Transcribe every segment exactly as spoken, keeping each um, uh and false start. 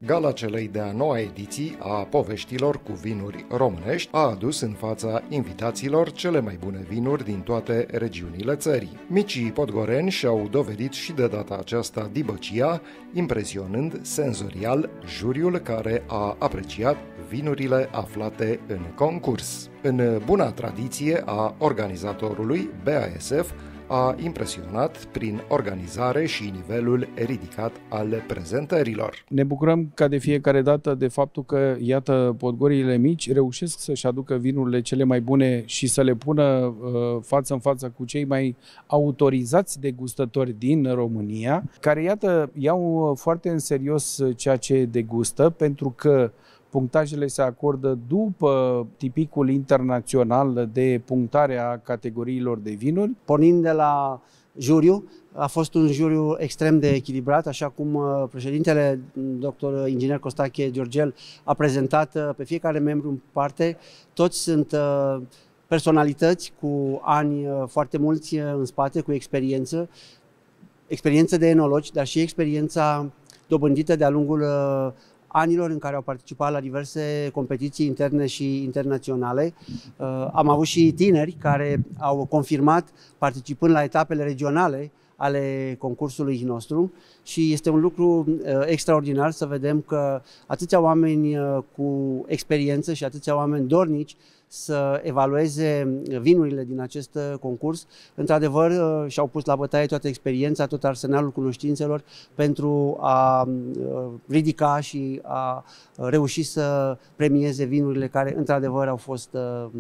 Gala celei de-a noua ediții a poveștilor cu vinuri românești a adus în fața invitaților cele mai bune vinuri din toate regiunile țării. Micii podgoreni și-au dovedit și de data aceasta dibăcia, impresionând senzorial juriul care a apreciat vinurile aflate în concurs. În buna tradiție a organizatorului, B A S F a impresionat prin organizare și nivelul ridicat al prezentărilor. Ne bucurăm ca de fiecare dată de faptul că, iată, podgorile mici reușesc să-și aducă vinurile cele mai bune și să le pună uh, față în față cu cei mai autorizați degustători din România, care, iată, iau foarte în serios ceea ce degustă, pentru că punctajele se acordă după tipicul internațional de punctare a categoriilor de vinuri. Pornind de la juriu, a fost un juriu extrem de echilibrat, așa cum președintele, doctor inginer Costache Georgel, a prezentat pe fiecare membru în parte. Toți sunt personalități cu ani foarte mulți în spate, cu experiență, experiență de enologi, dar și experiența dobândită de-a lungul anilor în care au participat la diverse competiții interne și internaționale. Am avut și tineri care au confirmat participând la etapele regionale ale concursului nostru și este un lucru extraordinar să vedem că atâția oameni cu experiență și atâția oameni dornici să evalueze vinurile din acest concurs, într-adevăr și-au pus la bătaie toată experiența, tot arsenalul cunoștințelor pentru a ridica și a reuși să premieze vinurile care într-adevăr au fost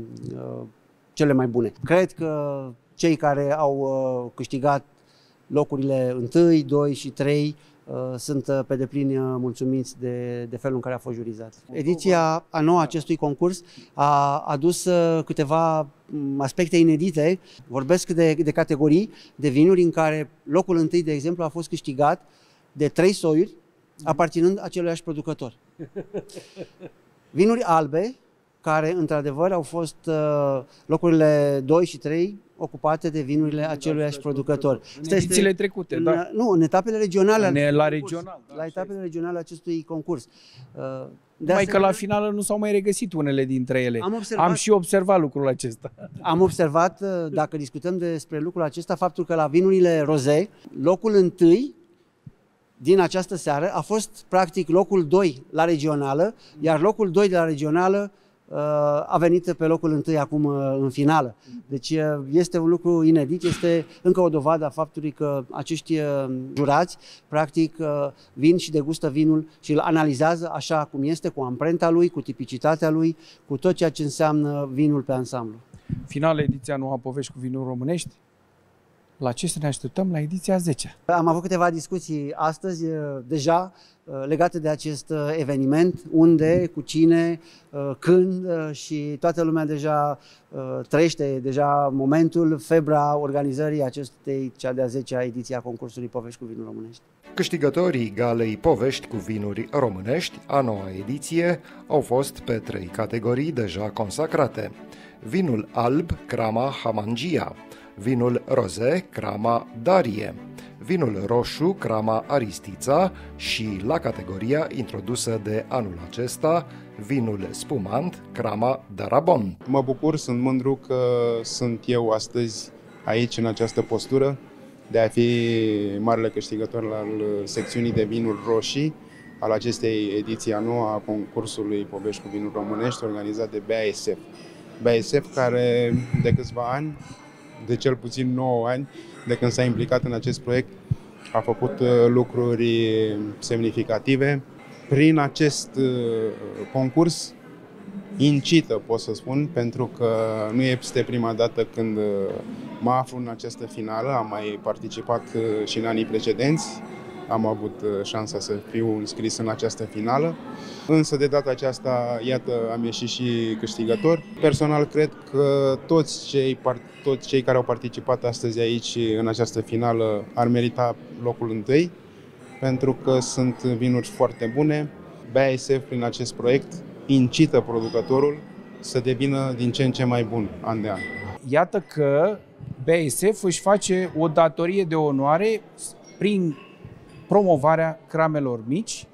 cele mai bune. Cred că cei care au câștigat locurile unu, doi și trei sunt pe deplin mulțumiți de, de felul în care a fost jurizat. Ediția a noua acestui concurs a adus câteva aspecte inedite. Vorbesc de, de categorii de vinuri în care locul întâi, de exemplu, a fost câștigat de trei soiuri aparținând aceluiași producător. Vinuri albe, care într-adevăr au fost locurile doi și trei ocupate de vinurile aceluiași producător. În edițiile trecute, în, da. Nu, în etapele regionale. În, la regional. Da, la etapele regionale acestui concurs. De mai că la finală nu s-au mai regăsit unele dintre ele. Am, observat, am și observat lucrul acesta. Am observat, dacă discutăm despre lucrul acesta, faptul că la vinurile roze, locul întâi din această seară a fost practic locul doi la regională, iar locul doi de la regională a venit pe locul întâi acum în finală. Deci este un lucru inedit, este încă o dovadă a faptului că acești jurați practic vin și degustă vinul și îl analizează așa cum este, cu amprenta lui, cu tipicitatea lui, cu tot ceea ce înseamnă vinul pe ansamblu. Finală ediția Noua Povești cu vinuri românești. La ce să ne așteptăm la ediția a zecea? Am avut câteva discuții astăzi deja legate de acest eveniment, unde, cu cine, când și toată lumea deja trăiește deja momentul, febra organizării acestei cea de-a zecea ediție a concursului Povești cu vinuri românești. Câștigătorii galei Povești cu vinuri românești a noua ediție au fost pe trei categorii deja consacrate: vinul alb, Crama Hamangia; vinul roze, Crama Darie; vinul roșu, Crama Aristița și, la categoria introdusă de anul acesta, vinul spumant, Crama Darabon. Mă bucur, sunt mândru că sunt eu astăzi aici, în această postură, de a fi marele câștigător al secțiunii de vinuri roșii al acestei ediții a noua a concursului Povești cu vinuri românești, organizat de B A S F. B A S F, care de câțiva ani, de cel puțin nouă ani, de când s-a implicat în acest proiect, a făcut lucruri semnificative. Prin acest concurs incită, pot să spun, pentru că nu este prima dată când mă aflu în această finală, am mai participat și în anii precedenți, am avut șansa să fiu înscris în această finală, însă de data aceasta, iată, am ieșit și câștigător. Personal, cred că toți cei, toți cei care au participat astăzi aici în această finală ar merita locul întâi, pentru că sunt vinuri foarte bune. B A S F, prin acest proiect, incită producătorul să devină din ce în ce mai bun, an de an. Iată că B A S F își face o datorie de onoare prin promovarea cramelor mici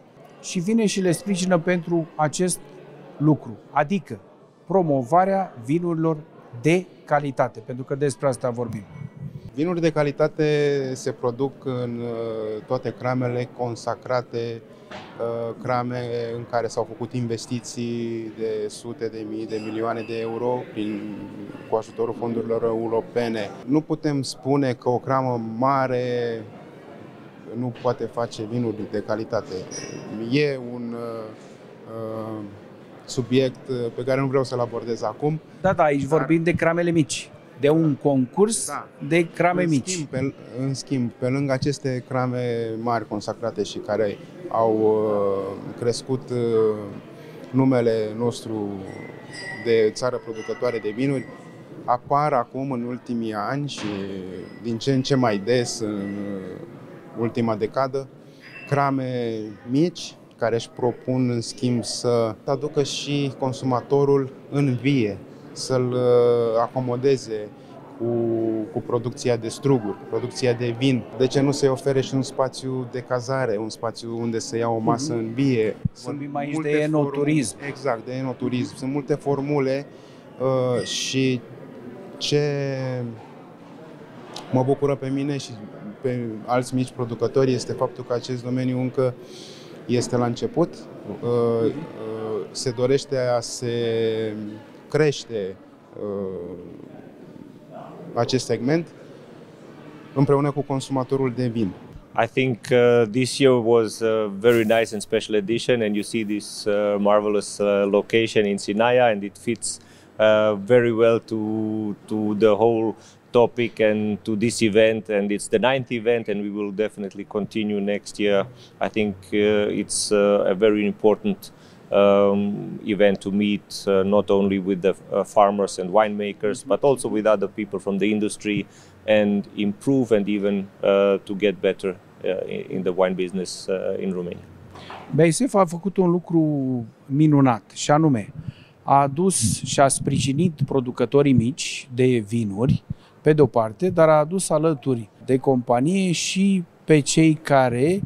și vine și le sprijină pentru acest lucru, adică promovarea vinurilor de calitate, pentru că despre asta vorbim. Vinuri de calitate se produc în toate cramele consacrate, crame în care s-au făcut investiții de sute de mii de milioane de euro prin, cu ajutorul fondurilor europene. Nu putem spune că o cramă mare nu poate face vinuri de calitate. E un uh, subiect pe care nu vreau să-l abordez acum. Da, da, aici dar... vorbim de cramele mici, de un concurs da. de crame în mici. Schimb, pe, în schimb, pe lângă aceste crame mari consacrate și care au uh, crescut uh, numele nostru de țară producătoare de vinuri, apar acum în ultimii ani și din ce în ce mai des în ultima decadă crame mici care își propun în schimb să aducă și consumatorul în vie, să-l acomodeze cu, cu producția de struguri, cu producția de vin. De ce nu să-i ofere și un spațiu de cazare, un spațiu unde să ia o masă în vie? Vorbim aici de enoturism. Formule, exact, de enoturism. Sunt multe formule uh, și ce mă bucură pe mine și pe alți mici producători este faptul că acest domeniu încă este la început. Uh, uh, se dorește a se crește uh, acest segment împreună cu consumatorul de vin. I think uh, this year was a very nice and special edition, and you see this uh, marvelous uh, location in Sinaia, and it fits uh, very well to to the whole topic and to this event, and it's the ninth event, and we will definitely continue next year. I think uh, it's uh, a very important um, event to meet uh, not only with the uh, farmers and winemakers, but also with other people from the industry, and improve and even uh, to get better uh, in the wine business uh, in Romania. B A S F a făcut un lucru minunat, și anume a adus și a sprijinit producătorii mici de vinuri, pe de-o parte, dar a adus alături de companie și pe cei care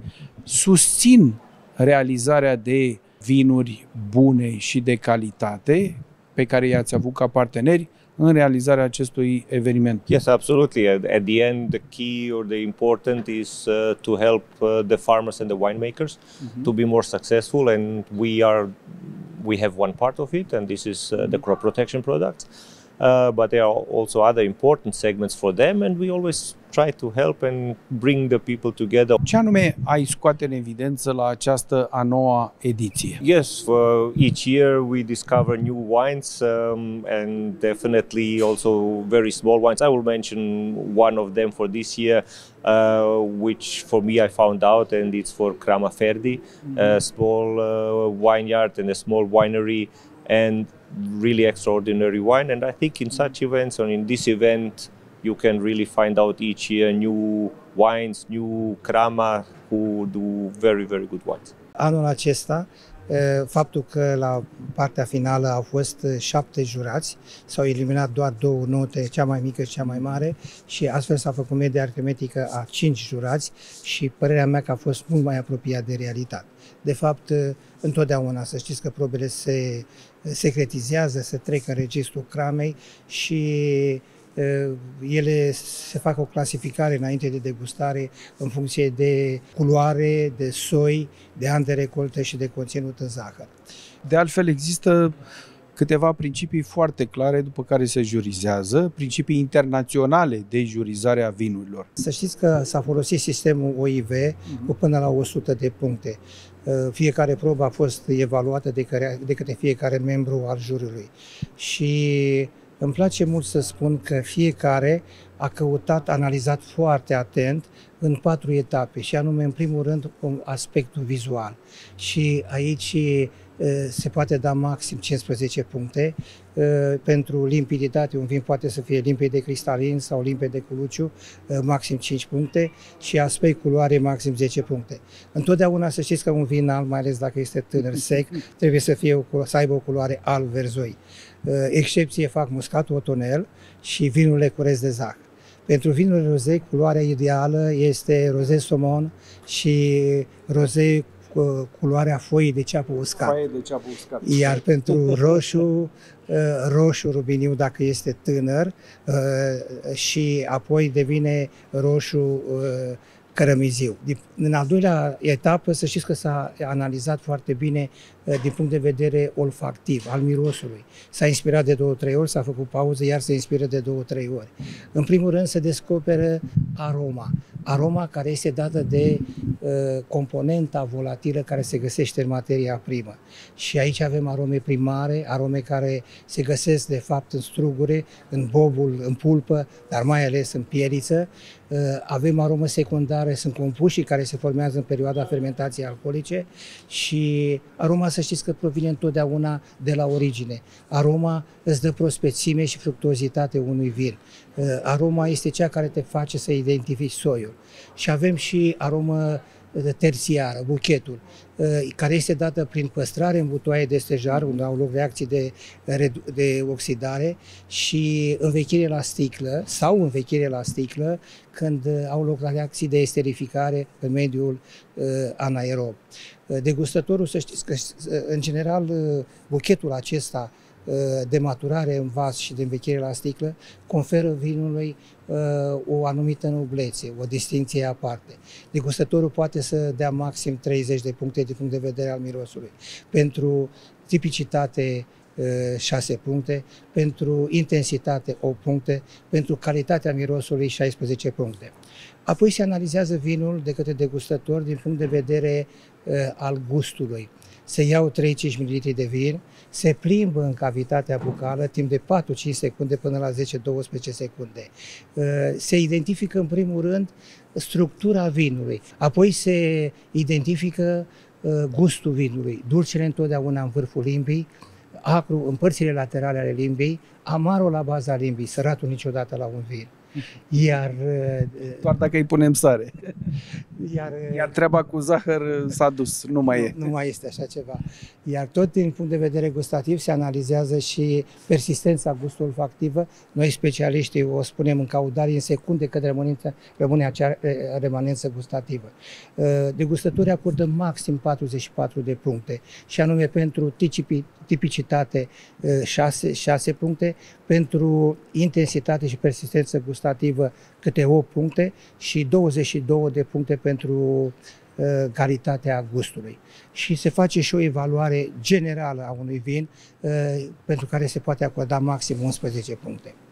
susțin realizarea de vinuri bune și de calitate pe care i-ați avut ca parteneri în realizarea acestui eveniment. Yes, absolutely. At the end, the key or the important is uh, to help uh, the farmers and the winemakers mm-hmm. to be more successful, and we are we have one part of it, and this is uh, the crop protection products. Uh, but there are also other important segments for them, and we always try to help and bring the people together. Ce anume ai scoate în evidență la această a noua ediție? Yes, for each year we discover new wines um, and definitely also very small wines. I will mention one of them for this year, uh, which for me I found out, and it's for Crama Ferdi, mm-hmm. a small uh, vineyard and a small winery, and really extraordinary wine. And I think in such events, or in this event, you can really find out each year new wines, new crama who do very, very good wines. Anul acesta, faptul că la partea finală au fost șapte jurați, s-au eliminat doar două note, cea mai mică și cea mai mare, și astfel s-a făcut media arhimetică a cinci jurați și părerea mea că a fost mult mai apropiat de realitate. De fapt, întotdeauna să știți că probele se secretizează, se trec în registrul cramei și ele se fac o clasificare înainte de degustare în funcție de culoare, de soi, de an de recoltă și de conținut în zahăr. De altfel, există câteva principii foarte clare după care se jurizează, principii internaționale de jurizare a vinurilor. Să știți că s-a folosit sistemul O I V uh-huh. cu până la o sută de puncte. Fiecare probă a fost evaluată de, care, de către fiecare membru al juriului. Și îmi place mult să spun că fiecare a căutat, analizat foarte atent în patru etape, și anume, în primul rând, aspectul vizual. Și aici se poate da maxim cincisprezece puncte. Pentru limpiditate, un vin poate să fie limpede cristalin sau limpede cu luciu, maxim cinci puncte, și aspect culoare, maxim zece puncte. Întotdeauna să știți că un vin alb, mai ales dacă este tânăr, sec, trebuie să, fie o, să aibă o culoare alb-verzoi. Excepție fac muscatul otonel și vinurile cu rest de zahăr. Pentru vinurile roze, culoarea ideală este roze somon și roze culoarea foii de ceapă uscat. Foaie de ceapă uscat. Iar pentru roșu, roșu rubiniu dacă este tânăr și apoi devine roșu cărămiziu. În al doilea etapă, să știți că s-a analizat foarte bine din punct de vedere olfactiv, al mirosului. S-a inspirat de două, trei ori, s-a făcut pauză, iar se inspiră de două, trei ori. În primul rând se descoperă aroma. Aroma care este dată de uh, componenta volatilă care se găsește în materia primă. Și aici avem arome primare, arome care se găsesc de fapt în strugure, în bobul, în pulpă, dar mai ales în pieriță. Uh, avem arome secundare, sunt compuși care se formează în perioada fermentației alcoolice și aroma, să știți că provine întotdeauna de la origine. Aroma îți dă prospețime și fructuozitate unui vin. Uh, aroma este cea care te face să identifici soiul. Și avem și aromă terțiară, buchetul, care este dată prin păstrare în butoaie de stejar, unde au loc reacții de, de oxidare și învechire la sticlă sau învechire la sticlă când au loc reacții de esterificare în mediul anaerob. Degustătorul, să știți că, în general, buchetul acesta de maturare în vas și de învechire la sticlă conferă vinului uh, o anumită noblețe, o distinție aparte. Degustătorul poate să dea maxim treizeci de puncte din punct de vedere al mirosului. Pentru tipicitate șase puncte, pentru intensitate opt puncte, pentru calitatea mirosului șaisprezece puncte. Apoi se analizează vinul de către degustător din punct de vedere uh, al gustului. Se iau trei-cinci mililitri de vin, se plimbă în cavitatea bucală timp de patru-cinci secunde până la zece-douăsprezece secunde. Se identifică în primul rând structura vinului, apoi se identifică gustul vinului, dulcele întotdeauna în vârful limbii, acru în părțile laterale ale limbii, amarul la baza limbii, săratul niciodată la un vin. Iar doar dacă îi punem sare. Iar, Iar treaba cu zahăr s-a dus, nu mai nu, e. Nu mai este așa ceva. Iar tot din punct de vedere gustativ se analizează și persistența gustului olfactivă. Noi specialiștii o spunem în caudarii în secunde cât rămâne acea remanență gustativă. Degustătorii acordă maxim patruzeci și patru de puncte și anume pentru tipicitate șase puncte, pentru intensitate și persistență gustativă câte opt puncte și douăzeci și două de puncte pentru uh, calitatea gustului. Și se face și o evaluare generală a unui vin uh, pentru care se poate acorda maxim unsprezece puncte.